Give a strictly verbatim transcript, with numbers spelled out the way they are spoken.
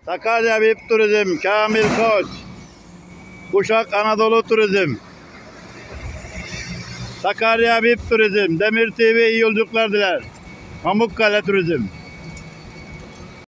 Sakarya V I P Turizm, Kamil Koç, Uşak Anadolu Turizm, Sakarya V I P Turizm, Demir T V iyi yolculuklar diler. Pamukkale Turizm.